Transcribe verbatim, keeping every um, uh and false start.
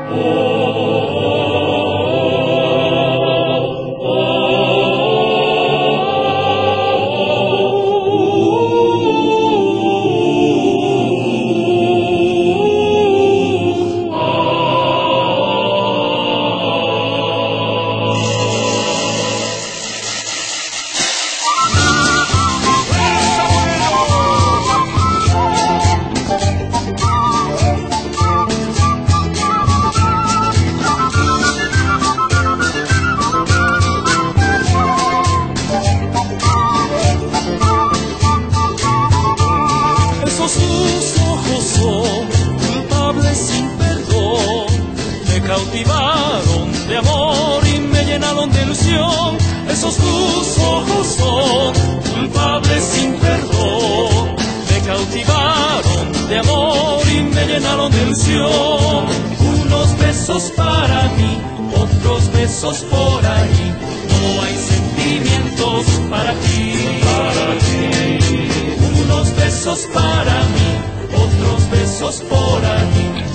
Sus ojos son culpables sin perdón, me cautivaron de amor y me llenaron de ilusión. Esos tus ojos son culpables sin perdón, me cautivaron de amor y me llenaron de ilusión. Unos besos para mí, otros besos por ahí, no hay sentimientos para ti, para ti. Unos besos para mí, otros besos por ahí.